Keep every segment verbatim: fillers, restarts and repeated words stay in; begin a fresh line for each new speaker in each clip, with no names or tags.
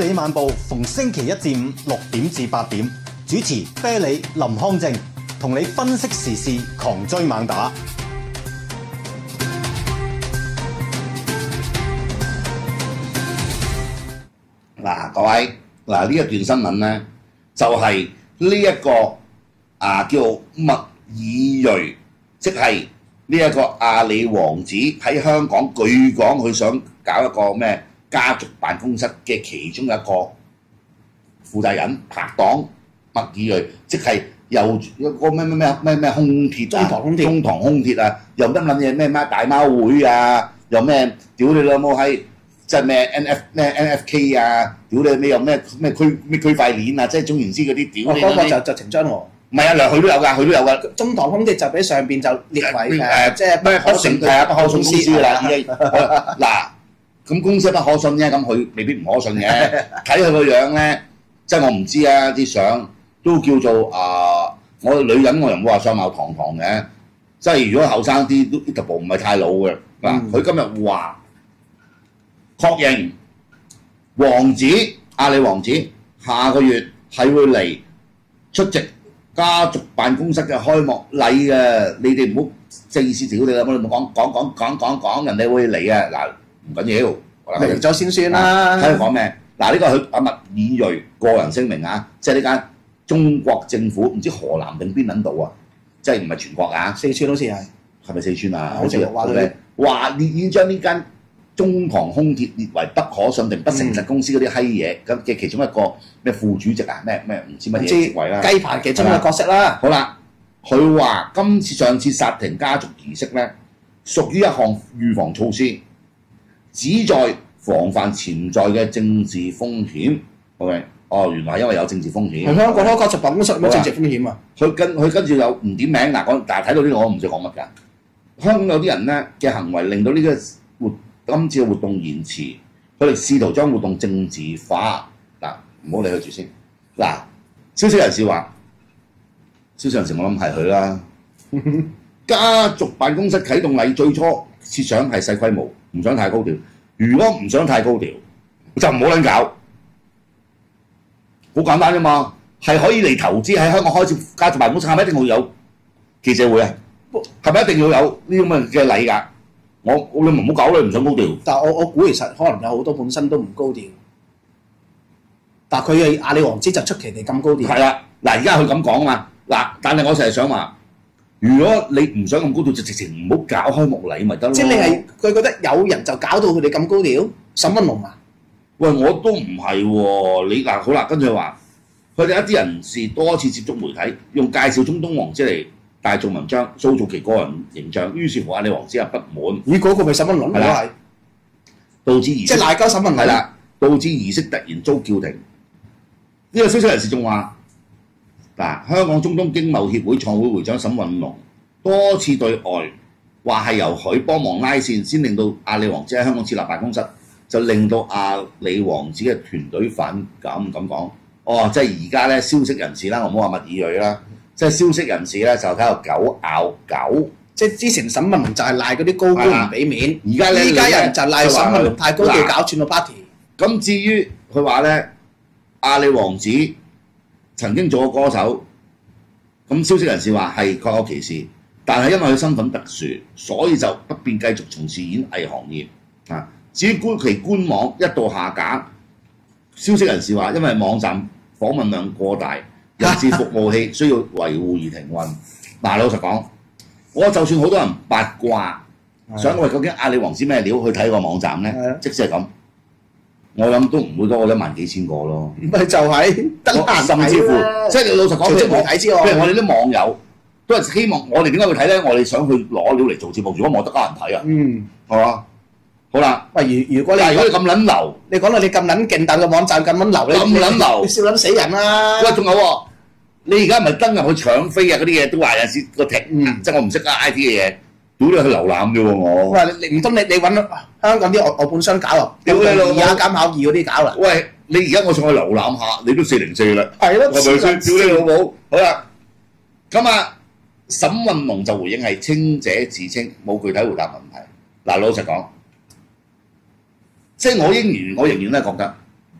理晚報逢星期一至五六點至八點，主持啤梨、林康正，同你分析時事，狂追猛打。
嗱，各位，嗱呢一段新聞咧，就係呢一個啊叫麥爾瑞，即係呢一個阿里王子喺香港，據講佢想搞一個咩家族辦公室嘅其中一個負責人拍檔麥爾瑞，即係又一個咩咩咩咩咩空鐵啊，
中堂空鐵，
中堂空鐵啊，又乜撚嘢咩咩大貓會啊，又咩屌你老母閪！即係咩 N F 咩 N F K 啊，屌你咩又咩咩區咩區塊鏈啊，即係總言之嗰啲屌你
嗰個就就程章和。
唔係啊，梁佢都有㗎，佢都有㗎。
中堂空鐵就俾上邊就列為
誒
即係
咩不成係啊不可信公司㗎啦，已經嗱咁公司不可信啫，咁佢未必唔可信嘅。睇佢個樣咧，即係我唔知啊，啲相都叫做啊，我女人我又唔會話相貌堂堂嘅，即係如果後生啲都呢條步唔係太老嘅嗱，佢今日話。確認王子阿里王子下個月係會嚟出席家族辦公室嘅開幕禮嘅，你哋唔好即係意思屌你啦，我哋冇講講講講講講人哋會嚟啊！嗱唔緊要，
嚟咗先算啦。
睇佢講咩？嗱呢個係佢阿麥爾瑞個人聲明啊，即係呢間中國政府唔知河南定邊撚度啊，即係唔係全國啊？
四川好似係，
係咪四川啊？
好似話佢
話你已經將呢間中堂空鐵列為不可信定不誠實公司嗰啲閪嘢咁嘅其中一個咩副主席啊咩咩唔知乜嘢職位啦，
雞排其中一個角色啦。
好啦，佢話今次上次殺停家族儀式咧，屬於一項預防措施，旨在防範潛在嘅政治風險。OK， 哦，原來係因為有政治風險。
香港開家族辦公室有冇政治風險啊？
佢跟佢跟住又唔點名嗱，講但係睇到呢個我唔知講乜㗎。香港有啲人咧嘅行為令到呢個活今次嘅活動延遲，佢哋試圖將活動政治化。嗱，唔好理佢住先。嗱，消息人士話，消息人士我諗係佢啦。家族辦公室啟動禮最初設想係細規模，唔想太高調。如果唔想太高調，就唔好撚搞。好簡單啫嘛，係可以嚟投資喺香港開設家族辦公室，係咪一定會有記者會啊？係咪一定要有呢啲咁嘅禮㗎？我你唔好搞啦，唔想高調。
但係我我估其實可能有好多本身都唔高調，但係佢嘅阿里王子就出奇地咁高調。
係啦，嗱而家佢咁講啊嘛，嗱，但係我成日想話，如果你唔想咁高調，就直情唔好搞開幕禮咪得咯。
即係你係佢覺得有人就搞到佢哋咁高調，沈文龍啊？
喂，我都唔係喎，你嗱好啦，跟住話，佢哋一啲人士多次接觸媒體，用介紹中東王子嚟大做文章，塑造其個人形象，於是乎阿里王子係不滿。
咦，嗰個咪沈文龍？係啦，
導致儀式
即係賴鳩沈文龍。
係啦，導致儀式突然遭叫停。呢個消息人士仲話，嗱，香港中東經貿協會創會會長沈運龍多次對外話係由佢幫忙拉線，先令到阿里王子喺香港設立辦公室，就令到阿里王子嘅團隊反感咁講。哦，即係而家咧消息人士啦，我唔好話麥爾瑞啦。即係消息人士咧就喺度狗咬狗，
即係之前沈文龍就係賴嗰啲高官唔俾面，
而家咧
依家人就賴沈文龍太高調搞串個 party。
咁至於佢話咧，阿里王子曾經做過歌手，咁消息人士話係確有其事，但係因為佢身份特殊，所以就不便繼續從事演藝行業。啊，至於官其官網一度下架，消息人士話因為網站訪問量過大。人事服務器需要維護而停運。嗱，老實講，我就算好多人八卦，想喂究竟阿里王子咩料去睇個網站咧，即使係咁，我諗都唔會多過一萬幾千個咯。
咪就係得閒
甚至乎，即係老實講，
除咗媒體之外，
譬如我哋啲網友都係希望我哋點解會睇咧？我哋想去攞料嚟做節目，如果冇得家人睇啊，
嗯，
係嘛？好啦，
喂，如如果你
如果你咁撚流，
你講到你咁撚勁，但個網站咁撚流，
咁撚流，
你笑撚死人啦！
喂，仲有喎。你而家唔係登入去搶飛啊嗰啲嘢，都話有時個踢，
嗯、
即係我唔識啊 I T 嘅嘢，屌你去瀏覽啫喎我。
喂，你唔通你你揾香港啲外外判商搞啊？
屌你老母！
而家監考二嗰啲搞啦。
喂，你而家我上去瀏覽下，你都四零四啦。
係咯，
係咪先？屌你老母！好啦，咁啊，沈運龍就回應係清者自清，冇具體回答問題。嗱，老實講，即係我仍然我仍然都係覺得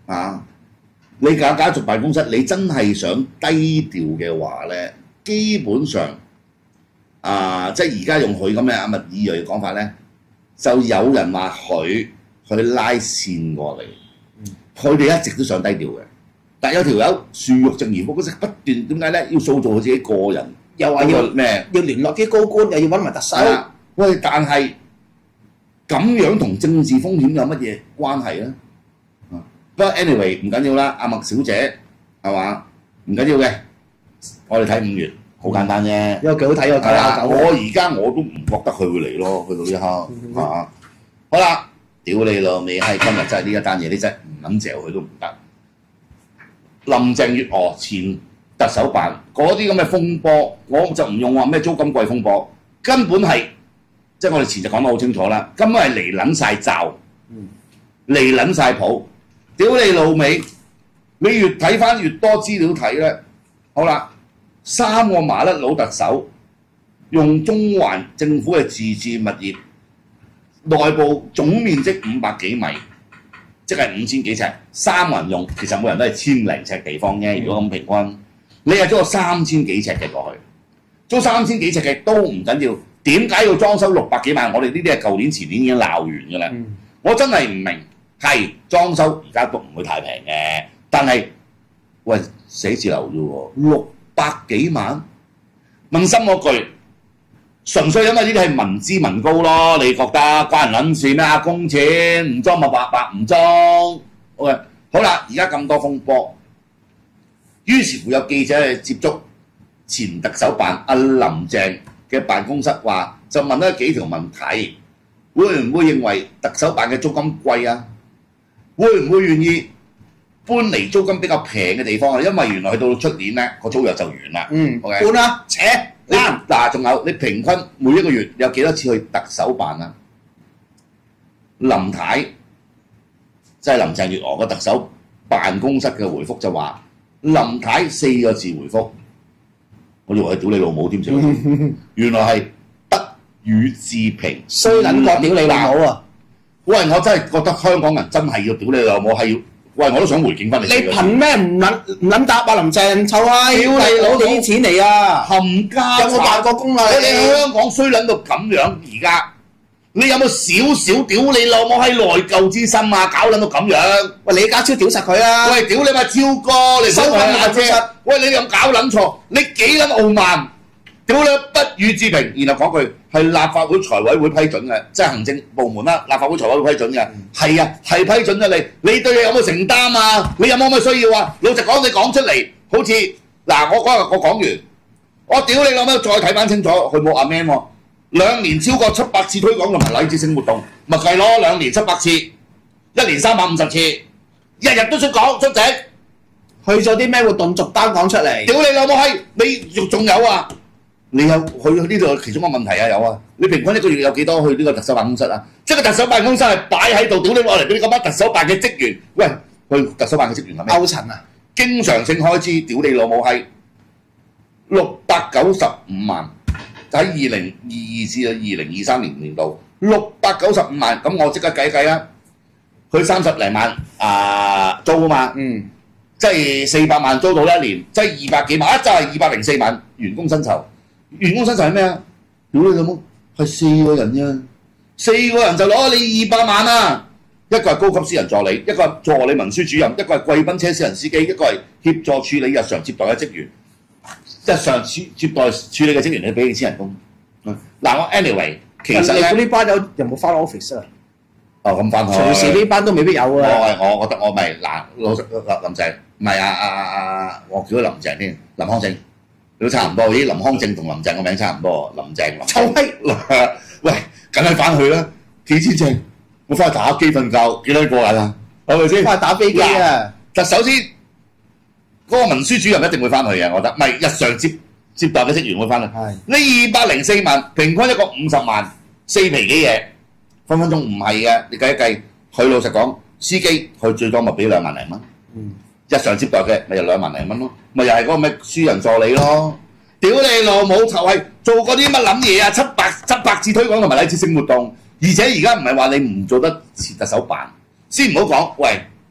啊！你搞家族辦公室，你真係想低調嘅話咧，基本上啊，即係而家用佢咁嘅阿麥爾瑞嘅講法咧，就有人話佢去拉線過嚟，佢哋、嗯、一直都想低調嘅，但有條友樹欲靜而風，嗰不斷點解咧？要塑造佢自己個人，
又話要
咩？
要聯絡啲高官，又要揾埋特首。
喂，但係咁樣同政治風險有乜嘢關係咧？不過 anyway 唔緊要啦，阿麥小姐係嘛？唔緊要嘅，我哋睇五月好簡單啫。
因為幾好睇，我睇下
我而家我都唔覺得佢會嚟咯，去到呢刻係嘛？好啦，屌你老味，係今日真係呢一單嘢，你真係唔諗嚼佢都唔得。林鄭月娥前特首辦嗰啲咁嘅風波，我就唔用話咩租金貴風波，根本係即係我哋前日講得好清楚啦，根本係離撚晒罩，離撚晒譜。屌你老味！你越睇翻越多資料睇咧，好啦，三個麻甩佬特首用中環政府嘅自置物業，內部總面積五百幾米，即係五千幾尺，三個人用，其實每人都係千零尺地方啫。如果咁平均，你係租個三千幾尺嘅過去，租三千幾尺嘅都唔緊要，點解要裝修六百幾萬？我哋呢啲係舊年前年已經鬧完㗎啦。嗯、我真係唔明。係裝修而家都唔會太平嘅，但係喂寫字樓啫喎，六百幾萬，問心嗰句，純粹因為呢啲係民脂民膏咯，你覺得關人撚事咩？阿公錢唔裝咪白白唔裝 ，OK， 好啦，而家咁多風波，於是乎有記者去接觸前特首辦阿林鄭嘅辦公室，話就問咗幾條問題，會唔會認為特首辦嘅租金貴啊？會唔會願意搬嚟租金比較平嘅地方啊？因為原來去到出年咧，個租約就完啦。嗯， okay?
搬啦，扯啱
嗱，仲有你平均每一個月有幾多次去特首辦啊？林太即係林鄭月娥個特首辦公室嘅回覆就話，林太四個字回覆，我以為係屌你老母添，原來係德語自評，
衰撚過屌你老母啊！
喂，我真係覺得香港人真係要屌你老母，係要喂，我都想回敬翻你。
你憑咩唔撚唔撚答啊？林鄭臭閪，屌你攞你啲錢嚟啊！
冚家
有冇辦過工啊？
你香港衰撚到咁樣，而家你有冇少少屌你老母喺內疚之心啊？搞撚到咁樣，
喂李家超屌實佢啊！
喂，屌你咪超哥，你收緊阿姐，喂你咁搞撚錯，你幾撚傲慢？屌你不予置評，然後講句係立法會財委會批准嘅，即係行政部門啦，立法會財委會批准嘅，係、嗯、啊，係批准咗你，你對你有冇承擔啊？你有冇咁嘅需要啊？老實講，你講出嚟，好似嗱，我嗰日我講完，我屌你老母，再睇翻清楚，佢冇 amend 喎，兩年超過七百次推廣同埋禮節性活動，咪計咯，兩年七百次，一年三百五十次，日日都出講出席，
去咗啲咩活動逐單講出嚟？
屌你老母閪，你仲有啊？你有去呢度其中一個問題啊？有啊！你平均一個月有幾多去呢個特首辦公室啊？即係個特首辦公室係擺喺度，屌你落嚟俾你嗰班特首辦嘅職員，喂，去特首辦嘅職員係咩？
勾陳啊！
經常性開支，屌你老母係六百九十五萬，喺二零二二至到二零二三年年度六百九十五萬，咁我即刻計一計啦，佢三十零萬啊租啊嘛，嗯，即係四百萬租到一年，即係二百幾萬，一就係二百零四萬員工薪酬。員工薪酬係咩啊？屌你老母，係四個人啫，四個人就攞你二百萬啊！一個係高級私人助理，一個係助理文書主任，一個係貴賓車私人司機，一個係協助處理日常接待嘅職員。日常接接待處理嘅職員，你俾幾錢人工？嗱、嗯，我 anyway， 其實咧，
呢班有有冇翻 office 啊？
哦，咁翻去。
隨時呢班都未必有啊。
我係我覺得我咪嗱，老實林鄭，唔係啊啊啊啊！我叫佢林鄭添，林康正。都差唔多，咦？林康正同林鄭個名差唔多，林鄭林。臭閪！喂，梗係翻去啦，幾千隻，我翻去打機瞓覺，幾多個人啊？係咪先？
翻去打飛機啊！
就首先嗰、那個文書主任一定會翻去嘅，我覺得，唔係日常接接待嘅職員會翻去。係呢二百零四萬，平均一個五十萬，四皮幾嘢，分分鐘唔係嘅。你計一計，佢老實講，司機佢最多咪俾兩萬零蚊。嗯。日常接待嘅咪就兩萬零蚊咯，咪又係嗰個咩私人助理咯。屌你老母，就係做嗰啲乜撚嘢啊？七百七百次推廣同埋禮節性活動，而且而家唔係話你唔做得前特首辦，先唔好講。喂，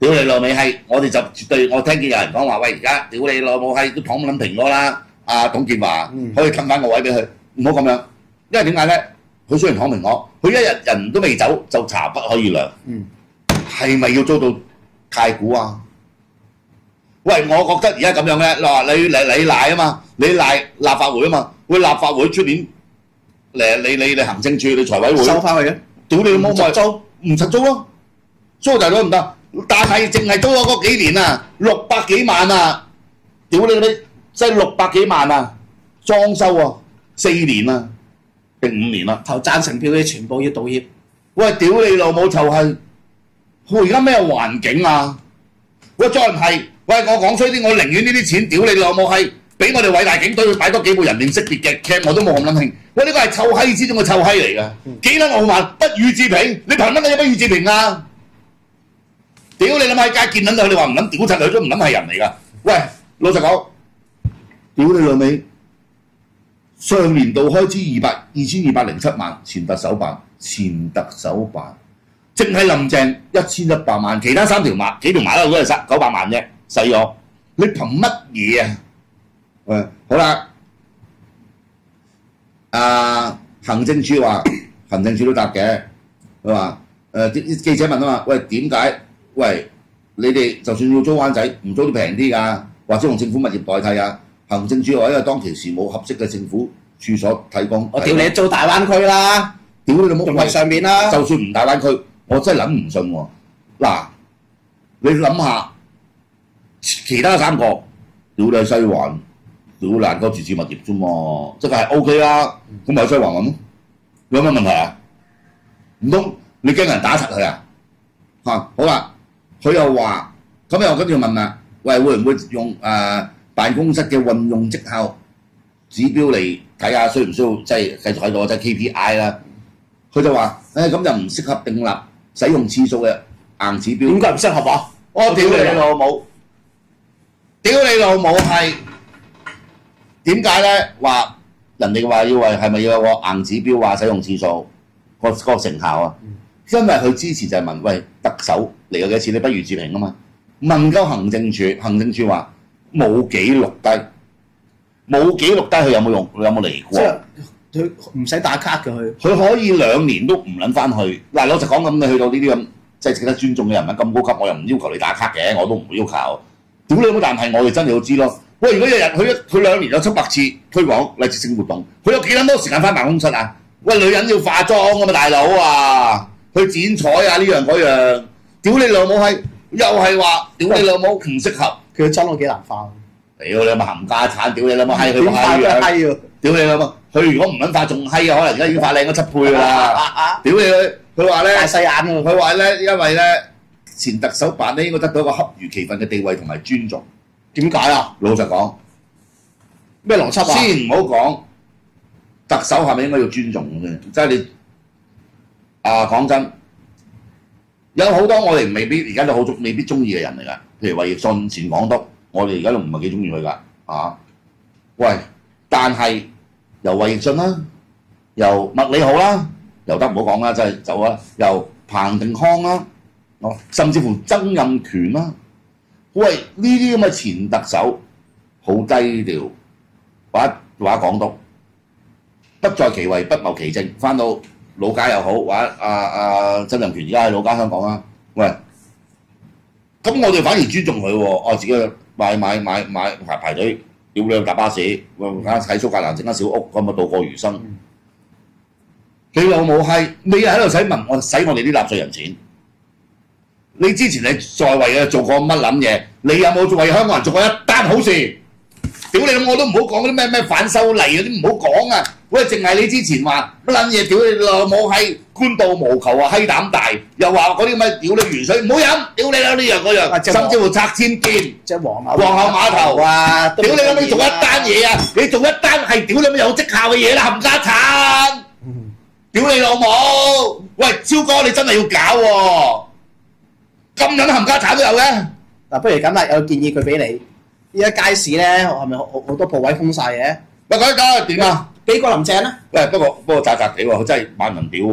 屌你老味係，我哋就絕對我聽見有人講話，喂而家屌你老母係都捧撚蘋果啦，阿董建華
嗯
可以氹翻個位俾佢，唔好咁樣，因為點解咧？佢雖然捧蘋果，佢一日人都未走就茶不可以涼，
嗯，
係咪要遭到太古啊？喂，我覺得而家咁樣咧，嗱你你你賴啊嘛，你賴立法會啊嘛，喂立法會出年誒你你你行政處你財委會
收翻去嘅，
屌你老母咪
唔租，
唔實租咯，租大佬唔得，但係淨係租咗嗰幾年啊，六百幾萬啊，屌你你即係六百幾萬啊，裝修啊，四年啊定五年啦，
投贊成票嘅全部要道歉。
喂屌你老母就係，我而家咩環境啊？喂再唔係，喂我講衰啲，我寧願呢啲錢屌你老母係，俾我哋偉大警隊去擺多幾部人面識別嘅劇我都冇咁撚興。喂呢個係臭閪之中嘅臭閪嚟㗎，幾撚傲慢，不予置評，你憑乜嘢不予置評啊？屌你諗喺街見撚到佢，你話唔撚屌柒佢都唔撚係人嚟㗎。喂，老實講，屌你老味，上年度開支二百二千二百零七萬，前特首辦，前特首辦，淨係林鄭一千一百萬，其他三條馬幾條馬都都係十九百萬啫，使咗，你憑乜嘢啊？誒，好啦，啊行政處話，行政處都答嘅，佢話誒啲啲記者問啊嘛，喂點解？喂，你哋就算要租灣仔，唔租都平啲㗎，或者用政府物業代替啊？行政處話因為當其時冇合適嘅政府處所提供。
我屌你租大灣區啦，
屌你老母！
仲係上面啦。
就算唔大灣區，我真係諗唔信喎。嗱，你諗下，其他三個，屌你西環，屌爛個自置物業啫嘛，即係 O K 啦。咁咪西環揾咯，有咩問題啊？唔通你驚人打柒佢啊？嚇、啊，好啦。佢又話，咁又跟住問啦，喂，會唔會用誒、呃、辦公室嘅運用績效指標嚟睇下需唔需要即係繼續喺度即係 K P I 啦？佢就話，誒咁就唔適合訂立使用次數嘅硬指標。
點解唔適合啊？
我屌你老母！屌你老母係點解咧？話人哋話要為係咪要有個硬指標話使用次數個個成效啊？因為佢之前就係問，喂特首嚟過幾次，你不予置評啊嘛？問鳩行政處，行政處話冇記錄低，冇記錄低佢有冇用？佢有冇嚟過？
即係佢唔使打卡嘅佢。
佢可以兩年都唔撚翻去。嗱，老實講咁，你去到呢啲咁即係值得尊重嘅人物咁高級，我又唔要求你打卡嘅，我都唔會要求。屌你老母！但係我哋真係要知咯。喂，如果日日佢一佢兩年有七百次推廣勵志性活動，佢有幾撚多時間翻辦公室啊？喂，女人要化妝㗎嘛，大佬啊！去剪彩啊！呢樣嗰樣，屌你老母係，又係話屌你老母唔適合。
佢裝到幾難化。
屌你老母冚家產！屌你老母閪，佢
點化都
閪樣。
閪喎！
屌你老母！佢如果唔撚化仲閪啊，可能而家已經化靚咗七倍㗎啦。屌你佢，佢話咧，
大細眼喎。
佢話咧，因為咧前特首辦咧應該得到一個恰如其分嘅地位同埋尊重。
點解啊？
老實講，
咩邏輯啊？
先唔好講特首係咪應該要尊重嘅？即係你。啊，講真，有好多我哋未必而家都好中未必中意嘅人嚟㗎，譬如衛奕信前港督，我哋而家都唔係幾中意佢㗎，啊，喂，但係由衛奕信啦，由麥理浩啦，由得唔好講啦，真係走啦，由彭定康啦，哦，甚至乎曾蔭權啦，喂，呢啲咁嘅前特首好低調，或者或者港督，不在其位，不謀其政，翻到老家又好，或者阿阿曾蔭權而家喺老家香港啦，喂，咁我哋反而尊重佢喎，哦，自己買買買買排排隊，要你搭巴士，喎喺蘇格蘭整間小屋，咁啊度過餘生。你老母閪，你又喺度使問我使我哋啲納稅人錢？你之前你在位嘅做過乜撚嘢？你有冇為香港人做過一單好事？屌你老母我都唔好講嗰啲咩咩反修例嗰啲唔好講啊！喂，淨係你之前話乜撚嘢？屌你老母閪，官道無求啊，閪膽大，又話嗰啲乜屌你元水唔好飲，屌你啦呢樣嗰樣，甚至乎拆遷建，
即係皇后
皇后碼頭
啊！
屌你老母做一單嘢啊！你做一單係屌你老母有績效嘅嘢啦，冚家產！屌你老母！喂，超哥你真係要搞喎！咁撚冚家產都有嘅。
嗱，不如咁啦，有個建議佢俾你。依家街市咧，係咪好好多鋪位空晒嘅？
喂，講講點啊？
俾個林鄭啦。
喂，不過不過渣渣地喎，佢真係萬能屌喎。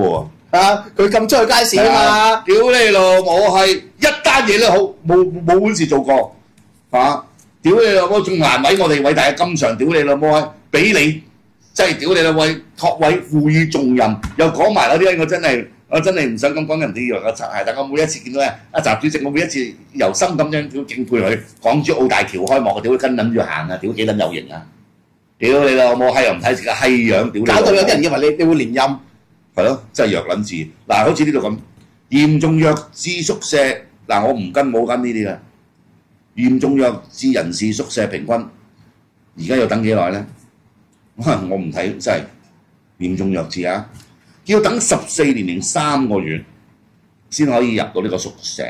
啊！佢咁出去街市啊嘛，
屌你老母係一單嘢都好冇冇本事做過嚇！屌你老母仲難為我哋偉大嘅金常，屌你老母係俾你真係屌你老母託位賦予重任，又講埋嗰啲我真係我真係唔想咁講人哋以為我擦鞋，但我每一次見到咧阿習主席，我每一次由心咁樣屌敬佩佢，港珠澳大橋開幕，屌跟撚住行啊，屌幾撚有型啊！屌你老母閪又唔睇自己閪樣，屌你！
搞到有啲人以為你你會連任。
係咯，真係弱撚字。嗱，好似呢度咁，嚴重弱智宿舍，嗱我唔跟冇跟呢啲嘅。嚴重弱智人士宿舍平均，而家要等幾耐咧？我唔睇，真係嚴重弱智啊！要等十四年零三個月先可以入到呢個宿舍。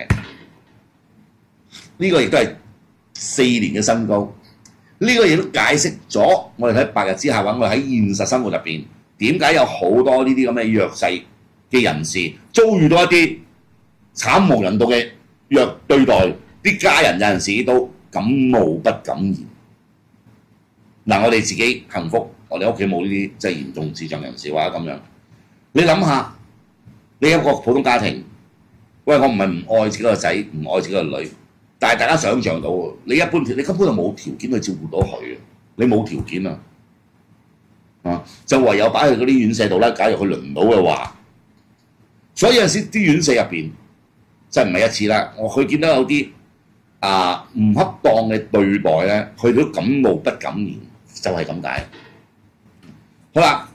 呢、這個亦都係四年嘅新高。呢、這個亦都解釋咗我哋喺白日之下話，我哋喺現實生活入邊。點解有好多呢啲咁嘅弱勢嘅人士遭遇到一啲慘無人道嘅虐對待，啲家人有陣時都敢怒不敢言。嗱，我哋自己幸福，我哋屋企冇呢啲即係嚴重智障人士或者咁樣。你諗下，你一個普通家庭，喂，我唔係唔愛自己個仔，唔愛自己個女，但係大家想像到，你一般你根本就冇條件去照顧到佢，你冇條件啊！啊！就唯有擺去嗰啲院舍度啦。假如佢輪唔到嘅話，所以有陣時啲院舍入邊真係唔係一次啦。我佢見到有啲啊唔恰當嘅對待咧，佢都敢怒不敢言，就係咁解。好啦，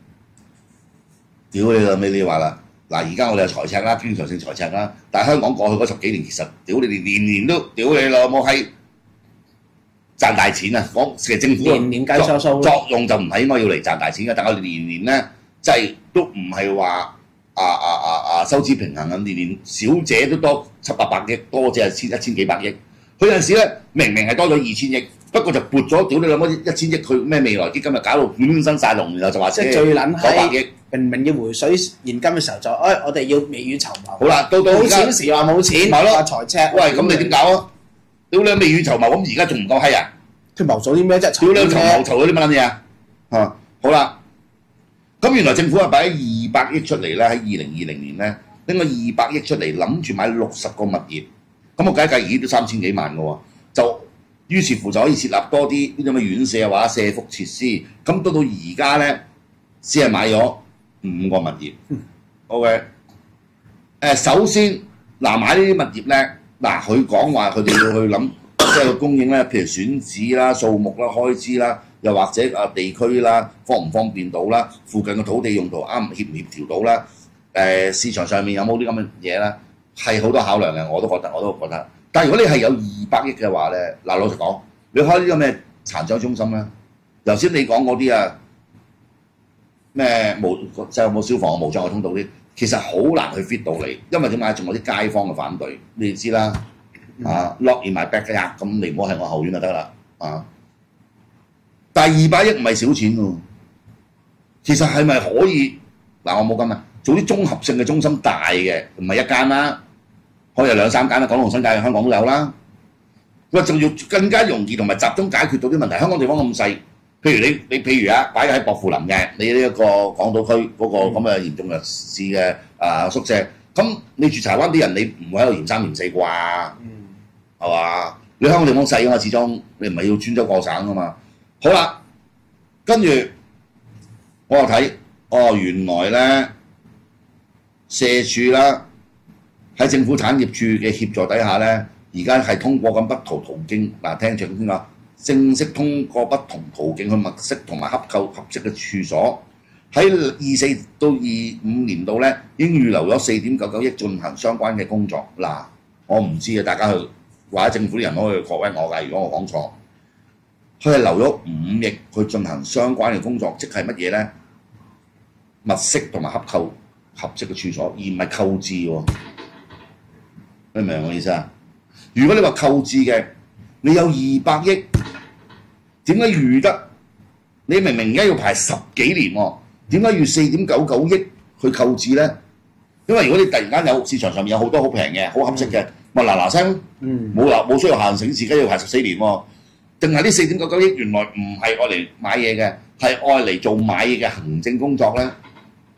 屌你老味！你話啦，嗱而家我哋有財赤啦，經常性財赤啦，但係香港過去嗰十幾年其實屌你哋年年都屌你老母閪！賺大錢啊！講其實政府
年年計數數
作用就唔係應該要嚟賺大錢嘅，但係我哋年年咧，即係都唔係話啊啊啊啊收支平衡咁，年年少者都多七八百億，多者係千一千幾百億。佢有陣時咧明明係多咗二千億，不過就撥咗屌你諗乜一千億去咩未來基金，就搞到滿身晒龍，然後就話
即係最撚
九百億，
明明要回水現金嘅時候就，誒、哎、我哋要未雨綢繆。
好啦，到到
冇錢時話冇錢，
係咯
話財赤。
喂，咁你點搞啊？屌你未雨綢繆，咁而家仲唔夠閪啊？
佢謀咗啲咩啫？
屌你籌謀籌咗啲乜撚嘢啊？啊，好啦，咁原來政府係擺咗二百億出嚟咧，喺二零二零年咧拎個二百億出嚟，諗住買六十個物業，咁我計一計，咦都三千幾萬嘅喎，就於是乎就可以設立多啲呢啲咁嘅院舍或者社福設施，咁到到而家咧先係買咗五個物業。OK， 誒首先嗱買呢啲物業咧，嗱佢講話佢哋要去諗。即係個供應咧，譬如選址啦、數目啦、開支啦，又或者啊地區啦，方唔方便到啦，附近嘅土地用途啱唔協唔協調到啦，誒、呃、市場上面有冇啲咁嘅嘢啦，係好多考量嘅，我都覺得，我都覺得。但係如果你係有二百億嘅話咧，嗱老實講，你開呢個咩殘障中心咧，頭先你講嗰啲啊咩無就有冇消防無障礙通道啲，其實好難去 fit 到你，因為點解？仲有啲街坊嘅反對，你哋知啦。啊 lock in my backyard，咁你唔好喺我後院就得啦，啊！但係二百億唔係少錢喎，其實係咪可以嗱？我冇咁啊，做啲綜合性嘅中心大嘅，唔係一間啦，可以有兩三間啦，港島同新界香港都有啦。喂，仲要更加容易同埋集中解決到啲問題。香港地方咁細，譬如你你譬如啊，擺喺薄扶林嘅，你呢一個港島區嗰個咁嘅嚴重弱智嘅啊宿舍，咁你住柴灣啲人，你唔會喺度嫌三嫌四啩？係嘛？你香港地方細㗎嘛，始終你唔係要穿州過省㗎嘛。好啦，跟住我又睇，哦原來咧社署啦喺政府產業署嘅協助底下咧，而家係通過緊不同途徑，嗱聽住先講，正式通過不同途徑去物色同埋洽購合適嘅處所，喺二四到二五年度咧已經預留咗四點九九億進行相關嘅工作。嗱，我唔知啊，大家去。或者政府啲人可以確認我㗎，如果我講錯，佢係留咗五億去進行相關嘅工作，即係乜嘢咧？物色同埋洽購合適嘅處所，而唔係購置喎。你明唔明我意思啊？如果你話購置嘅，你有二百億，點解預得？你明明而家要排十幾年喎，點解預四點九九億去購置咧？因為如果你突然間有市場上面有好多好平嘅、好合適嘅。咪嗱嗱聲，冇嗱冇需要限成，自己要排十四年喎。定係呢四點九九億原來唔係愛嚟買嘢嘅，係愛嚟做買嘢嘅行政工作咧？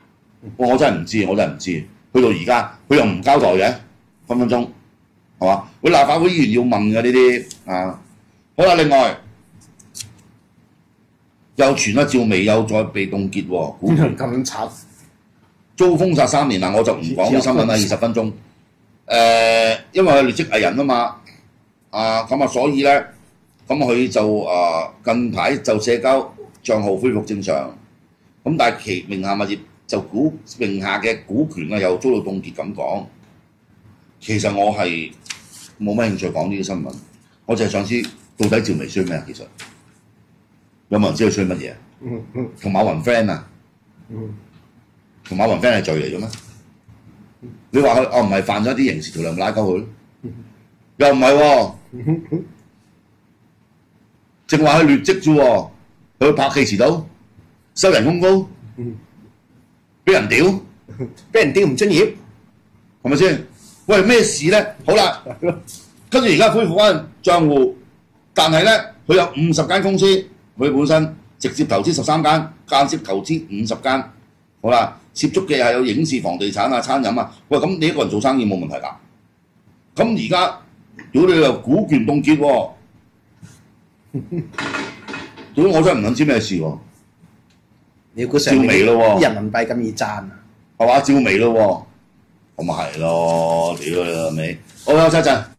我我真係唔知，我真係唔知。去到而家，佢又唔交代嘅，分分鐘係嘛？佢立法會議員要問嘅呢啲啊。好啦，另外又傳阿趙薇又再被凍結喎，股權
咁慘，
遭封殺三年啦，我就唔講啲新聞啦，二十分鐘。誒、呃，因為佢劣跡藝人啊嘛，啊咁啊，所以咧，咁佢就啊近排就社交帳號恢復正常，咁但係其名下物業就股名下嘅股權啊又遭到凍結咁講。其實我係冇乜興趣講呢啲新聞，我就係想知到底趙薇衰咩啊？其實有冇人知佢衰乜嘢？
嗯嗯
同馬雲 friend 啊？
嗯，
同馬雲 friend 係罪嚟嘅咩？你話佢哦唔係犯咗一啲刑事條例，咪拉鳩佢咯？又唔係喎，淨話佢劣跡啫喎，佢拍戲遲到，收人工高，俾人屌，
俾人屌唔專業，
係咪先？喂，咩事咧？好啦，跟住而家恢復翻帳戶，但係咧佢有五十間公司，佢本身直接投資十三間，間接投資五十間，好啦。涉足嘅係有影視、房地產啊、餐飲啊，喂咁你一個人做生意冇問題㗎。咁而家如果你又股權凍結喎，屌我真係唔撚知咩事喎。
你估上
趙薇咯喎，
人民幣咁易賺啊？
係嘛？趙薇咯喎，咁咪係咯，屌你老味，好休息一陣。